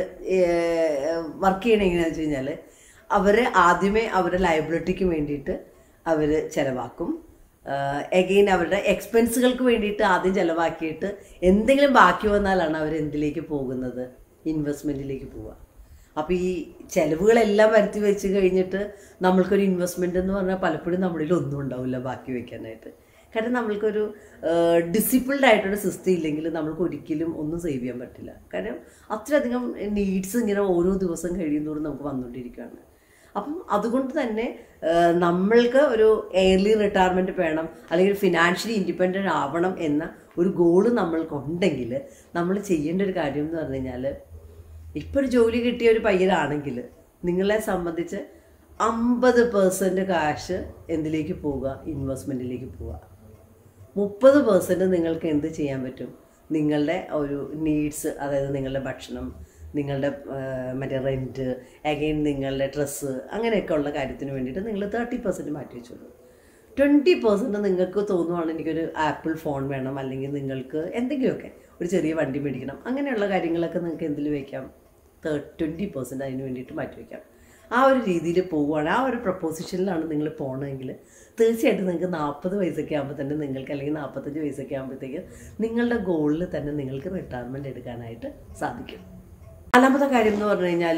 വർക്ക് ചെയ്യണ എങ്ങനെയാണെന്ന് വെച്ച് കഴിഞ്ഞാൽ അവർ ആദ്യമേ അവരുടെ ലയബിലിറ്റിക്ക് വേണ്ടിയിട്ട് അവർ ചിലവാക്കും. എഗെയിൻ അവരുടെ എക്സ്പെൻസുകൾക്ക് വേണ്ടിയിട്ട് ആദ്യം ചിലവാക്കിയിട്ട് എന്തെങ്കിലും ബാക്കി വന്നാലാണ് അവർ എന്തിലേക്ക് പോകുന്നത്, ഇൻവെസ്റ്റ്മെൻറ്റിലേക്ക് പോവുക. അപ്പോൾ ഈ ചിലവുകളെല്ലാം വരുത്തി വെച്ച് കഴിഞ്ഞിട്ട് നമ്മൾക്കൊരു ഇൻവെസ്റ്റ്മെൻ്റ് എന്ന് പറഞ്ഞാൽ പലപ്പോഴും നമ്മളിൽ ഒന്നും ഉണ്ടാവില്ല ബാക്കി വയ്ക്കാനായിട്ട്. കാരണം നമ്മൾക്കൊരു ഡിസിപ്ലിൻഡ് ആയിട്ടൊരു സിസ്റ്റം ഇല്ലെങ്കിൽ നമ്മൾക്ക് ഒരിക്കലും ഒന്നും സേവ് ചെയ്യാൻ പറ്റില്ല. കാരണം അത്രയധികം നീഡ്സ് ഇങ്ങനെ ഓരോ ദിവസം കഴിയുന്നതോറും നമുക്ക് വന്നുകൊണ്ടിരിക്കുകയാണ്. അപ്പം അതുകൊണ്ട് തന്നെ നമ്മൾക്ക് ഒരു ഏർലി റിട്ടയർമെൻറ്റ് വേണം, അല്ലെങ്കിൽ ഫിനാൻഷ്യലി ഇൻഡിപെൻഡൻ്റ് ആവണം എന്ന ഒരു ഗോള് നമ്മൾക്കുണ്ടെങ്കിൽ നമ്മൾ ചെയ്യേണ്ട ഒരു കാര്യം എന്ന് പറഞ്ഞു കഴിഞ്ഞാൽ, ഇപ്പോൾ ഒരു ജോലി കിട്ടിയ ഒരു പയ്യനാണെങ്കിൽ നിങ്ങളെ സംബന്ധിച്ച് 50% കാശ് എന്തിലേക്ക് പോവുക? ഇൻവെസ്റ്റ്മെൻറ്റിലേക്ക് പോവുക. 30% നിങ്ങൾക്ക് എന്ത് ചെയ്യാൻ പറ്റും? നിങ്ങളുടെ ഒരു നീഡ്സ്, അതായത് നിങ്ങളുടെ ഭക്ഷണം, നിങ്ങളുടെ മറ്റേ റെൻറ്റ്, അഗെയിൻ നിങ്ങളുടെ ഡ്രസ്സ്, അങ്ങനെയൊക്കെ ഉള്ള കാര്യത്തിന് വേണ്ടിയിട്ട് നിങ്ങൾ 30% മാറ്റി വെച്ചോളൂ. 20% നിങ്ങൾക്ക് തോന്നുവാണ് എനിക്കൊരു ആപ്പിൾ ഫോൺ വേണം, അല്ലെങ്കിൽ നിങ്ങൾക്ക് എന്തെങ്കിലുമൊക്കെ ഒരു ചെറിയ വണ്ടി മേടിക്കണം, അങ്ങനെയുള്ള കാര്യങ്ങളൊക്കെ നിങ്ങൾക്ക് എന്തിൽ വയ്ക്കാം? 20% അതിന് വേണ്ടിയിട്ട് മാറ്റി വയ്ക്കാം. ആ ഒരു രീതിയിൽ പോവുകയാണ്, ആ ഒരു പ്രപ്പോസിഷനിലാണ് നിങ്ങൾ പോകണമെങ്കിൽ തീർച്ചയായിട്ടും നിങ്ങൾക്ക് 40 വയസ്സൊക്കെ ആകുമ്പോൾ തന്നെ നിങ്ങൾക്ക്, അല്ലെങ്കിൽ 45 വയസ്സൊക്കെ ആകുമ്പോഴത്തേക്ക് നിങ്ങളുടെ ഗോളിൽ തന്നെ നിങ്ങൾക്ക് റിട്ടയർമെൻറ്റ് എടുക്കാനായിട്ട് സാധിക്കും. നാലാമത്തെ കാര്യം എന്ന് പറഞ്ഞു കഴിഞ്ഞാൽ,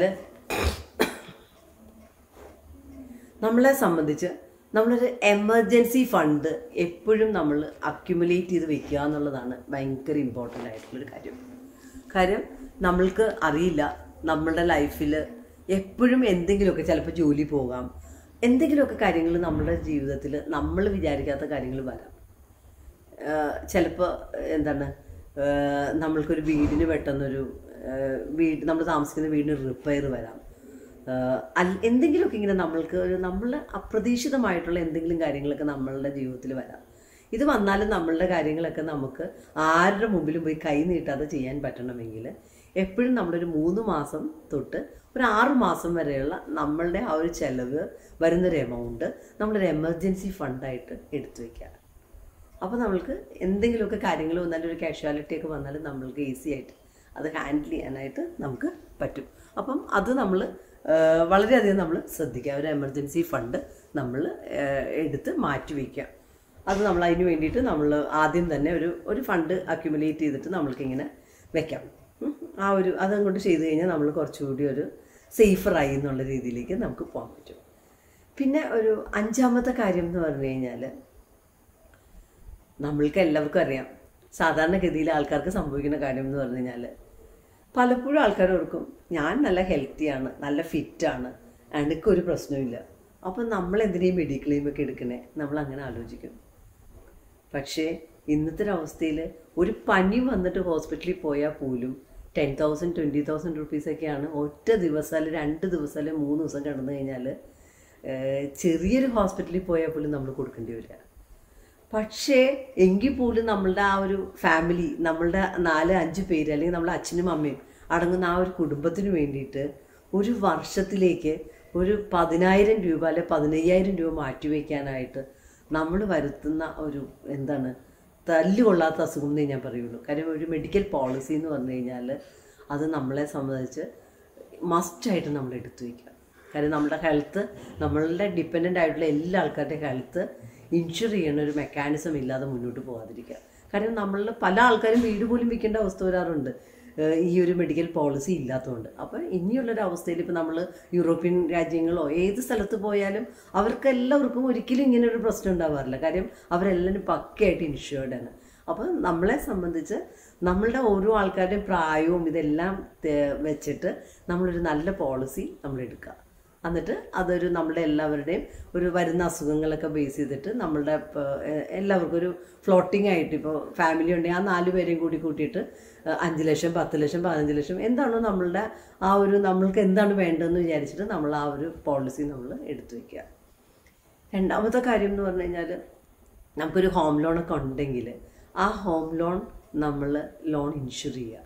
നമ്മളെ സംബന്ധിച്ച് നമ്മളൊരു എമർജൻസി ഫണ്ട് എപ്പോഴും നമ്മൾ അക്യുമുലേറ്റ് ചെയ്ത് വെക്കുക എന്നുള്ളതാണ് ഭയങ്കര ഇമ്പോർട്ടൻ്റ് ആയിട്ടുള്ളൊരു കാര്യം. നമ്മൾക്ക് അറിയില്ല, നമ്മളുടെ ലൈഫിൽ എപ്പോഴും എന്തെങ്കിലുമൊക്കെ, ചിലപ്പോൾ ജോലി പോകാം, എന്തെങ്കിലുമൊക്കെ കാര്യങ്ങൾ നമ്മുടെ ജീവിതത്തിൽ നമ്മൾ വിചാരിക്കാത്ത കാര്യങ്ങൾ വരാം. ചിലപ്പോൾ എന്താണ്, നമ്മൾക്കൊരു വീടിന് പെട്ടെന്നൊരു നമ്മൾ താമസിക്കുന്ന വീടിന് റിപ്പയർ വരാം, എന്തെങ്കിലുമൊക്കെ ഇങ്ങനെ നമ്മൾക്ക് നമ്മൾ അപ്രതീക്ഷിതമായിട്ടുള്ള എന്തെങ്കിലും കാര്യങ്ങളൊക്കെ നമ്മളുടെ ജീവിതത്തിൽ വരാം. ഇത് വന്നാലും നമ്മളുടെ കാര്യങ്ങളൊക്കെ നമുക്ക് ആരുടെ മുമ്പിലും പോയി കൈ നീട്ടാതെ ചെയ്യാൻ പറ്റണമെങ്കിൽ എപ്പോഴും നമ്മളൊരു 3 മാസം തൊട്ട് ഒരു 6 മാസം വരെയുള്ള നമ്മളുടെ ആ ഒരു ചിലവ് വരുന്നൊരു എമൗണ്ട് നമ്മളൊരു എമർജൻസി ഫണ്ടായിട്ട് എടുത്തു വയ്ക്കുക. അപ്പോൾ നമ്മൾക്ക് എന്തെങ്കിലുമൊക്കെ കാര്യങ്ങൾ വന്നാലും, ഒരു കാഷ്വാലിറ്റി ഒക്കെ വന്നാലും നമ്മൾക്ക് ഈസി ആയിട്ട് അത് ഹാൻഡിൽ ചെയ്യാനായിട്ട് നമുക്ക് പറ്റും. അപ്പം അത് നമ്മൾ വളരെയധികം നമ്മൾ ശ്രദ്ധിക്കുക. ഒരു എമർജൻസി ഫണ്ട് നമ്മൾ എടുത്ത് മാറ്റി വയ്ക്കുക. അത് നമ്മൾ അതിന് വേണ്ടിയിട്ട് നമ്മൾ ആദ്യം തന്നെ ഒരു ഫണ്ട് അക്യുമുലേറ്റ് ചെയ്തിട്ട് നമ്മൾക്കിങ്ങനെ വെക്കാം. അതങ്ങോട്ട് ചെയ്ത് കഴിഞ്ഞാൽ നമ്മൾ കുറച്ചുകൂടി ഒരു സേഫറായി എന്നുള്ള രീതിയിലേക്ക് നമുക്ക് പോകാൻ പറ്റും. പിന്നെ ഒരു 5ാമത്തെ കാര്യം എന്ന് പറഞ്ഞു കഴിഞ്ഞാൽ, നമ്മൾക്ക് എല്ലാവർക്കും അറിയാം, സാധാരണഗതിയിൽ ആൾക്കാർക്ക് സംഭവിക്കുന്ന കാര്യം എന്ന് പറഞ്ഞു കഴിഞ്ഞാൽ, പലപ്പോഴും ആൾക്കാർ ഓർക്കും ഞാൻ നല്ല ഹെൽത്തിയാണ്, നല്ല ഫിറ്റാണ്, എനിക്കൊരു പ്രശ്നമില്ല, അപ്പം നമ്മളെന്തിനേയും മെഡിക്ലെയിമൊക്കെ എടുക്കണേ, നമ്മൾ അങ്ങനെ ആലോചിക്കും. പക്ഷേ ഇന്നത്തെ ഒരവസ്ഥയിൽ ഒരു പനി വന്നിട്ട് ഹോസ്പിറ്റലിൽ പോയാൽ പോലും 10,000 20,000 റുപ്പീസൊക്കെയാണ് ഒറ്റ ദിവസം, അല്ലെങ്കിൽ 2 ദിവസം, അല്ലെങ്കിൽ 3 ദിവസം കിടന്നു കഴിഞ്ഞാൽ ചെറിയൊരു ഹോസ്പിറ്റലിൽ പോയാൽ പോലും നമ്മൾ കൊടുക്കേണ്ടി വരിക. പക്ഷേ എങ്കിൽ പോലും നമ്മളുടെ ആ ഒരു ഫാമിലി, നമ്മളുടെ 4-5 പേര്, അല്ലെങ്കിൽ നമ്മുടെ അച്ഛനും അമ്മയും അടങ്ങുന്ന ആ ഒരു കുടുംബത്തിന് വേണ്ടിയിട്ട് ഒരു വർഷത്തിലേക്ക് ഒരു 10,000 രൂപ അല്ലെങ്കിൽ 15,000 രൂപ മാറ്റിവെക്കാനായിട്ട് നമ്മൾ വരുത്തുന്ന ഒരു തല്ലുകൊള്ളാത്ത അസുഖം എന്നേ ഞാൻ പറയുള്ളൂ. കാര്യം ഒരു മെഡിക്കൽ പോളിസി എന്ന് പറഞ്ഞു കഴിഞ്ഞാൽ അത് നമ്മളെ സംബന്ധിച്ച് മസ്റ്റായിട്ട് നമ്മൾ എടുത്തു വയ്ക്കുക. കാര്യം നമ്മുടെ ഹെൽത്ത്, നമ്മളുടെ ഡിപ്പെൻഡൻ്റ് ആയിട്ടുള്ള എല്ലാ ആൾക്കാരുടെ ഹെൽത്ത് ഇൻഷുർ ചെയ്യുന്ന ഒരു മെക്കാനിസം ഇല്ലാതെ മുന്നോട്ട് പോകാതിരിക്കുക. കാരണം നമ്മളിൽ പല ആൾക്കാരും വീട് പോലും വിൽക്കേണ്ട അവസ്ഥ വരാറുണ്ട് ഈ ഒരു മെഡിക്കൽ പോളിസി ഇല്ലാത്തതുകൊണ്ട്. അപ്പോൾ ഇനിയുള്ളൊരവസ്ഥയിൽ ഇപ്പോൾ നമ്മൾ യൂറോപ്യൻ രാജ്യങ്ങളോ ഏത് സ്ഥലത്ത് പോയാലും അവർക്കെല്ലാവർക്കും ഒരിക്കലും ഇങ്ങനെ ഒരു പ്രശ്നം ഉണ്ടാവാറില്ല. കാര്യം അവരെല്ലാവരും പക്കയായിട്ട് ഇൻഷുർഡാണ്. അപ്പോൾ നമ്മളെ സംബന്ധിച്ച് നമ്മളുടെ ഓരോ ആൾക്കാരുടെയും പ്രായവും ഇതെല്ലാം വെച്ചിട്ട് നമ്മളൊരു നല്ല പോളിസി നമ്മൾ എടുക്കുക. എന്നിട്ട് അതൊരു നമ്മളുടെ എല്ലാവരുടെയും ഒരു വരുന്ന അസുഖങ്ങളൊക്കെ ബേസ് ചെയ്തിട്ട് നമ്മളുടെ എല്ലാവർക്കും ഒരു ഫ്ലോട്ടിംഗ് ആയിട്ട്, ഇപ്പോൾ ഫാമിലി ഉണ്ടെങ്കിൽ ആ 4 പേരെയും കൂടി കൂട്ടിയിട്ട് 5 ലക്ഷം 10 ലക്ഷം 15 ലക്ഷം എന്താണോ നമ്മളുടെ ആ ഒരു നമ്മൾക്ക് എന്താണ് വേണ്ടതെന്ന് വിചാരിച്ചിട്ട് നമ്മൾ ആ ഒരു പോളിസി നമ്മൾ എടുത്തു വയ്ക്കുക. 2ാമത്തെ കാര്യം എന്ന് പറഞ്ഞു കഴിഞ്ഞാൽ, നമുക്കൊരു ഹോം ലോണൊക്കെ ഉണ്ടെങ്കിൽ ആ ഹോം ലോൺ നമ്മൾ ലോൺ ഇൻഷുർ ചെയ്യുക.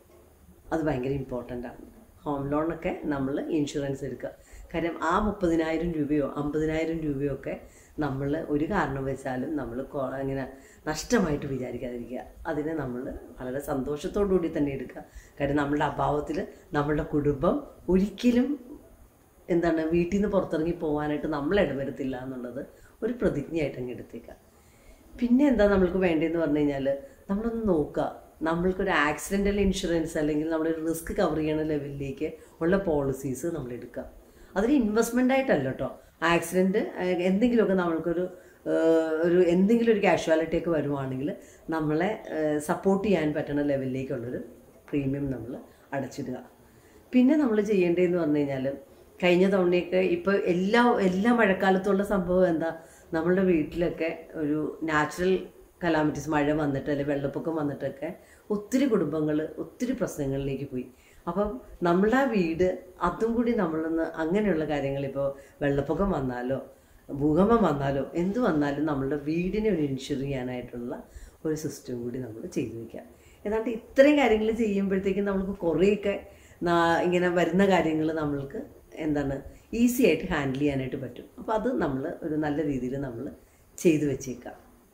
അത് ഭയങ്കര ഇമ്പോർട്ടൻ്റ് ആണ്. ഹോം ലോണൊക്കെ നമ്മൾ ഇൻഷുറൻസ് എടുക്കുക. കാര്യം ആ 30,000 രൂപയോ 50,000 രൂപയോ ഒക്കെ നമ്മൾ ഒരു കാരണം വെച്ചാലും നമ്മൾ ഇങ്ങനെ നഷ്ടമായിട്ട് വിചാരിക്കാതിരിക്കുക. അതിനെ നമ്മൾ വളരെ സന്തോഷത്തോടു കൂടി തന്നെ എടുക്കുക. കാര്യം നമ്മളുടെ അഭാവത്തിൽ നമ്മളുടെ കുടുംബം ഒരിക്കലും വീട്ടിൽ നിന്ന് പുറത്തിറങ്ങി പോകാനായിട്ട് നമ്മൾ ഇടവരുത്തില്ല എന്നുള്ളത് ഒരു പ്രതിജ്ഞയായിട്ട് അങ്ങ് എടുത്തേക്കുക. പിന്നെ എന്താ നമ്മൾക്ക് വേണ്ടതെന്ന് പറഞ്ഞു കഴിഞ്ഞാൽ, നമ്മളൊന്ന് നോക്കുക, നമ്മൾക്കൊരു ആക്സിഡൻ്റൽ ഇൻഷുറൻസ് അല്ലെങ്കിൽ നമ്മളൊരു റിസ്ക് കവർ ചെയ്യണ ലെവലിലേക്ക് ഉള്ള പോളിസീസ് നമ്മൾ എടുക്കുക. അതൊരു ഇൻവെസ്റ്റ്മെൻ്റ് ആയിട്ടല്ല കേട്ടോ. ആക്സിഡൻറ്റ് എന്തെങ്കിലുമൊക്കെ നമ്മൾക്കൊരു എന്തെങ്കിലും ഒരു കാഷ്വാലിറ്റി ഒക്കെ വരുവാണെങ്കിൽ നമ്മളെ സപ്പോർട്ട് ചെയ്യാൻ പറ്റുന്ന ലെവലിലേക്കുള്ളൊരു പ്രീമിയം നമ്മൾ അടച്ചിടുക. പിന്നെ നമ്മൾ ചെയ്യേണ്ടതെന്ന് പറഞ്ഞു കഴിഞ്ഞാൽ, കഴിഞ്ഞ തവണയൊക്കെ ഇപ്പോൾ എല്ലാ മഴക്കാലത്തുള്ള സംഭവം എന്താ, നമ്മളുടെ വീട്ടിലൊക്കെ ഒരു നാച്ചുറൽ കലാമിറ്റീസ്, മഴ വന്നിട്ട് അല്ലെങ്കിൽ വെള്ളപ്പൊക്കം വന്നിട്ടൊക്കെ ഒത്തിരി കുടുംബങ്ങൾ ഒത്തിരി പ്രശ്നങ്ങളിലേക്ക് പോയി. അപ്പം നമ്മളുടെ ആ വീട് അതും കൂടി നമ്മളൊന്ന് അങ്ങനെയുള്ള കാര്യങ്ങൾ, ഇപ്പോൾ വെള്ളപ്പൊക്കം വന്നാലോ ഭൂകമ്പം വന്നാലോ എന്ത് വന്നാലും നമ്മളുടെ വീടിനെ ഒരു ഇൻഷുർ ചെയ്യാനായിട്ടുള്ള ഒരു സിസ്റ്റം കൂടി നമ്മൾ ചെയ്തു വയ്ക്കുക. ഏതാണ്ട് ഇത്രയും കാര്യങ്ങൾ ചെയ്യുമ്പോഴത്തേക്കും നമ്മൾക്ക് കുറേയൊക്കെ ഇങ്ങനെ വരുന്ന കാര്യങ്ങൾ നമ്മൾക്ക് എന്താണ് ഈസി ആയിട്ട് ഹാൻഡിൽ ചെയ്യാനായിട്ട് പറ്റും. അപ്പോൾ അത് നമ്മൾ ഒരു നല്ല രീതിയിൽ നമ്മൾ ചെയ്തു വെച്ചേക്കാം.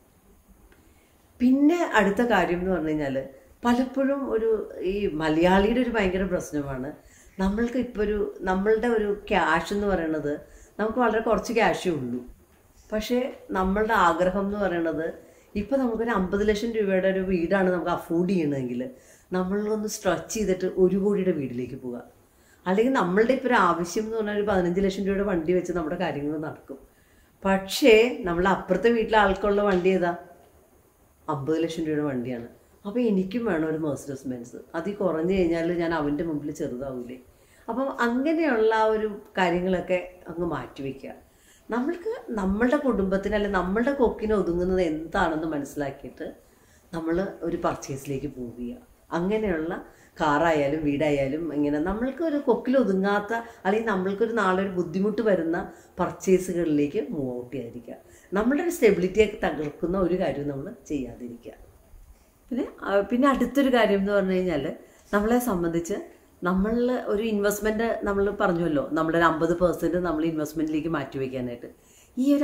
പിന്നെ അടുത്ത കാര്യം എന്ന് പറഞ്ഞു കഴിഞ്ഞാൽ, പലപ്പോഴും ഈ മലയാളിയുടെ ഒരു ഭയങ്കര പ്രശ്നമാണ്, നമ്മൾക്ക് ഇപ്പോൾ നമ്മളുടെ ഒരു ക്യാഷ് എന്ന് പറയണത്, നമുക്ക് വളരെ കുറച്ച് ക്യാഷേ ഉള്ളൂ. പക്ഷേ നമ്മളുടെ ആഗ്രഹം എന്ന് പറയണത്, ഇപ്പോൾ നമുക്കൊരു 50 ലക്ഷം രൂപയുടെ ഒരു വീടാണ് നമുക്ക് അഫോർഡ് ചെയ്യണമെങ്കിൽ നമ്മളൊന്ന് സ്ട്രെച്ച് ചെയ്തിട്ട് 1 കോടിയുടെ വീട്ടിലേക്ക് പോവുക. അല്ലെങ്കിൽ നമ്മളുടെ ഇപ്പോൾ ഒരു ആവശ്യം എന്ന് പറഞ്ഞാൽ ഒരു 15 ലക്ഷം രൂപയുടെ വണ്ടി വെച്ച് നമ്മുടെ കാര്യങ്ങൾ നടക്കും. പക്ഷേ നമ്മളെ അപ്പുറത്തെ വീട്ടിലെ ആൾക്കുള്ള വണ്ടി ഏതാ? 50 ലക്ഷം രൂപയുടെ വണ്ടിയാണ്. അപ്പോൾ എനിക്കും വേണം ഒരു മെർസിഡസ് ബെൻസ്. അതിൽ കുറഞ്ഞു കഴിഞ്ഞാൽ ഞാൻ അവൻ്റെ മുമ്പിൽ ചെറുതാവൂലേ? അപ്പം അങ്ങനെയുള്ള ഒരു കാര്യങ്ങളൊക്കെ അങ്ങ് മാറ്റിവെക്കുക. നമ്മൾക്ക് നമ്മളുടെ കുടുംബത്തിന് അല്ലെങ്കിൽ നമ്മളുടെ കൊക്കിന് ഒതുങ്ങുന്നത് എന്താണെന്ന് മനസ്സിലാക്കിയിട്ട് നമ്മൾ ഒരു പർച്ചേസിലേക്ക് പോവുക. അങ്ങനെയുള്ള കാറായാലും വീടായാലും ഇങ്ങനെ നമ്മൾക്ക് ഒരു കൊക്കിൽ ഒതുങ്ങാത്ത അല്ലെങ്കിൽ നമ്മൾക്കൊരു നാളെ ഒരു ബുദ്ധിമുട്ട് വരുന്ന പർച്ചേസുകളിലേക്ക് മൂവ് ഔട്ട് ചെയ്യാതിരിക്കുക. നമ്മളുടെ ഒരു സ്റ്റെബിലിറ്റിയൊക്കെ തകർക്കുന്ന ഒരു കാര്യവും നമ്മൾ ചെയ്യാതിരിക്കുക. പിന്നെ അടുത്തൊരു കാര്യം എന്ന് പറഞ്ഞു കഴിഞ്ഞാൽ, നമ്മളെ സംബന്ധിച്ച് നമ്മൾ ഒരു ഇൻവെസ്റ്റ്മെൻറ്റ് നമ്മൾ പറഞ്ഞല്ലോ, നമ്മളൊരു 50% നമ്മൾ ഇൻവെസ്റ്റ്മെൻറ്റിലേക്ക് മാറ്റിവെക്കാനായിട്ട്. ഈ ഒരു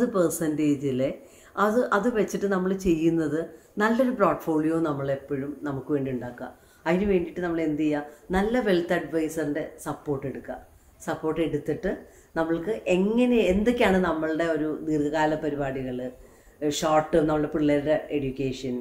50% അത് വെച്ചിട്ട് നമ്മൾ ചെയ്യുന്നത് നല്ലൊരു പോർട്ട്ഫോളിയോ നമ്മളെപ്പോഴും നമുക്ക് വേണ്ടി ഉണ്ടാക്കുക. അതിന് വേണ്ടിയിട്ട് നമ്മൾ എന്ത് ചെയ്യുക, നല്ല വെൽത്ത് അഡ്വൈസറിൻ്റെ സപ്പോർട്ട് എടുത്തിട്ട് നമ്മൾക്ക് എന്തൊക്കെയാണ് നമ്മളുടെ ഒരു ദീർഘകാല പരിപാടികൾ, ഷോർട്ട് ടേം നമ്മളുടെ പിള്ളേരുടെ എഡ്യൂക്കേഷൻ,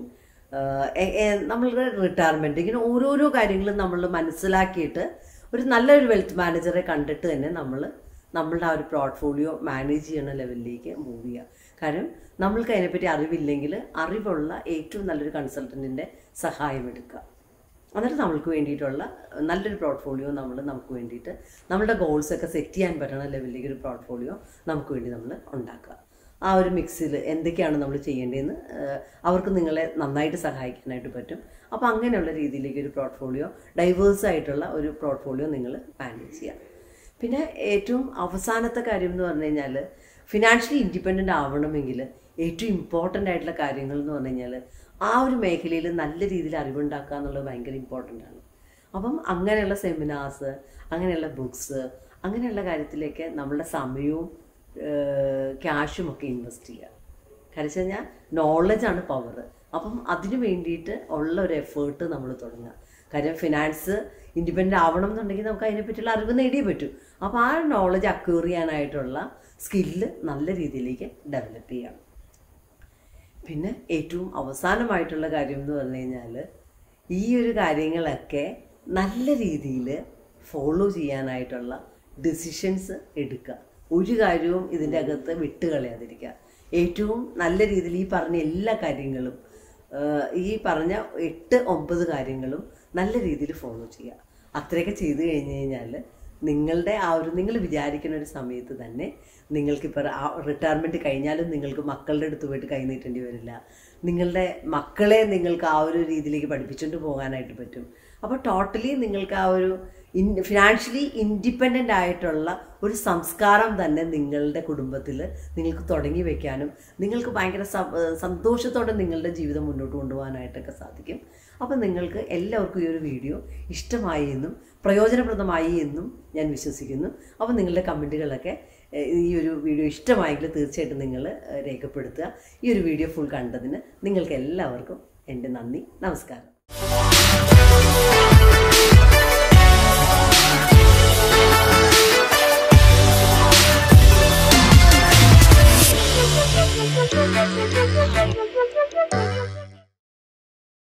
നമ്മളുടെ റിട്ടയർമെൻറ്റ്, ഇങ്ങനെ ഓരോരോ കാര്യങ്ങളും നമ്മൾ മനസ്സിലാക്കിയിട്ട് ഒരു നല്ലൊരു വെൽത്ത് മാനേജറെ കണ്ടിട്ട് തന്നെ നമ്മളുടെ ആ ഒരു പോർട്ട്ഫോളിയോ മാനേജ് ചെയ്യുന്ന ലെവലിലേക്ക് മൂവ് ചെയ്യുക. കാരണം നമ്മൾക്ക് അതിനെപ്പറ്റി അറിവില്ലെങ്കിൽ അറിവുള്ള ഏറ്റവും നല്ലൊരു കൺസൾട്ടൻറ്റിൻ്റെ സഹായം എടുക്കുക. എന്നിട്ട് നമ്മൾക്ക് വേണ്ടിയിട്ടുള്ള നല്ലൊരു പോർട്ട്ഫോളിയോ നമുക്ക് വേണ്ടിയിട്ട് നമ്മളുടെ ഗോൾസൊക്കെ സെറ്റ് ചെയ്യാൻ പറ്റുന്ന ലെവലിലേക്ക് ഒരു പോർട്ട്ഫോളിയോ നമുക്ക് വേണ്ടി നമ്മൾ ഉണ്ടാക്കുക. ആ ഒരു മിക്സിൽ എന്തൊക്കെയാണ് നമ്മൾ ചെയ്യേണ്ടതെന്ന് അവർക്ക് നിങ്ങളെ നന്നായിട്ട് സഹായിക്കാനായിട്ട് പറ്റും. അപ്പോൾ അങ്ങനെയുള്ള രീതിയിലേക്ക് ഒരു പോർട്ട്ഫോളിയോ, ഡൈവേഴ്സ് ആയിട്ടുള്ള ഒരു പോർട്ട്ഫോളിയോ നിങ്ങൾ മാനേജ് ചെയ്യുക. പിന്നെ ഏറ്റവും അവസാനത്തെ കാര്യം എന്ന് പറഞ്ഞു കഴിഞ്ഞാൽ, ഫിനാൻഷ്യലി ഇൻഡിപെൻഡൻ്റ് ആവണമെങ്കിൽ ഏറ്റവും ഇമ്പോർട്ടൻ്റ് ആയിട്ടുള്ള കാര്യങ്ങൾ എന്ന് പറഞ്ഞു കഴിഞ്ഞാൽ, ആ ഒരു മേഖലയിൽ നല്ല രീതിയിൽ അറിവുണ്ടാക്കുക എന്നുള്ളത് ഭയങ്കര ഇമ്പോർട്ടൻ്റ് ആണ്. അപ്പം അങ്ങനെയുള്ള സെമിനാർസ്, അങ്ങനെയുള്ള ബുക്സ്, അങ്ങനെയുള്ള കാര്യത്തിലേക്ക് നമ്മളുടെ സമയവും ക്യാഷും ഒക്കെ ഇൻവെസ്റ്റ് ചെയ്യുക. കാരണം വെച്ച് കഴിഞ്ഞാൽ നോളജാണ് പവർ. അപ്പം അതിന് വേണ്ടിയിട്ട് ഉള്ള ഒരു എഫേർട്ട് നമ്മൾ തുടങ്ങുക. കാര്യം ഫിനാൻസ് ഇൻഡിപെൻഡൻ്റ് ആവണം എന്നുണ്ടെങ്കിൽ നമുക്ക് അതിനെപ്പറ്റിയുള്ള അറിവ് നേടിയേ പറ്റൂ. അപ്പോൾ ആ നോളജ് അക്വയർ ചെയ്യാനായിട്ടുള്ള സ്കില്ല് നല്ല രീതിയിലേക്ക് ഡെവലപ്പ് ചെയ്യണം. പിന്നെ ഏറ്റവും അവസാനമായിട്ടുള്ള കാര്യം എന്ന് പറഞ്ഞു കഴിഞ്ഞാൽ, ഈ ഒരു കാര്യങ്ങളൊക്കെ നല്ല രീതിയിൽ ഫോളോ ചെയ്യാനായിട്ടുള്ള ഡിസിഷൻസ് എടുക്കുക. ഒരു കാര്യവും ഇതിൻ്റെ അകത്ത് വിട്ടുകളയാതിരിക്കുക. ഏറ്റവും നല്ല രീതിയിൽ ഈ പറഞ്ഞ എല്ലാ കാര്യങ്ങളും, ഈ പറഞ്ഞ 8-9 കാര്യങ്ങളും നല്ല രീതിയിൽ ഫോളോ ചെയ്യുക. അത്രയൊക്കെ ചെയ്ത് കഴിഞ്ഞ് കഴിഞ്ഞാൽ നിങ്ങളുടെ നിങ്ങൾ വിചാരിക്കുന്ന ഒരു സമയത്ത് തന്നെ നിങ്ങൾക്കിപ്പോൾ റിട്ടയർമെൻറ്റ് കഴിഞ്ഞാലും നിങ്ങൾക്ക് മക്കളുടെ അടുത്ത് പോയിട്ട് കൈ നീട്ടേണ്ടി വരില്ല. നിങ്ങളുടെ മക്കളെ നിങ്ങൾക്ക് ആ ഒരു രീതിയിലേക്ക് പഠിപ്പിച്ചുകൊണ്ട് പോകാനായിട്ട് പറ്റും. അപ്പോൾ ടോട്ടലി നിങ്ങൾക്ക് ആ ഒരു ഫിനാൻഷ്യലി ഇൻഡിപെൻഡൻ്റ് ആയിട്ടുള്ള ഒരു സംസ്കാരം തന്നെ നിങ്ങളുടെ കുടുംബത്തിൽ നിങ്ങൾക്ക് തുടങ്ങി വയ്ക്കാനും നിങ്ങൾക്ക് ഭയങ്കര സന്തോഷത്തോടെ നിങ്ങളുടെ ജീവിതം മുന്നോട്ട് കൊണ്ടുപോകാനായിട്ടൊക്കെ സാധിക്കും. അപ്പോൾ നിങ്ങൾക്ക് എല്ലാവർക്കും ഈ ഒരു വീഡിയോ ഇഷ്ടമായി എന്നും പ്രയോജനപ്രദമായി എന്നും ഞാൻ വിശ്വസിക്കുന്നു. അപ്പോൾ നിങ്ങളുടെ കമൻറ്റുകളൊക്കെ ഈ ഒരു വീഡിയോ ഇഷ്ടമായെങ്കിൽ തീർച്ചയായിട്ടും നിങ്ങൾ രേഖപ്പെടുത്തുക. ഈ ഒരു വീഡിയോ ഫുൾ കണ്ടതിന് നിങ്ങൾക്ക് എല്ലാവർക്കും എൻ്റെ നന്ദി, നമസ്കാരം. Thank you.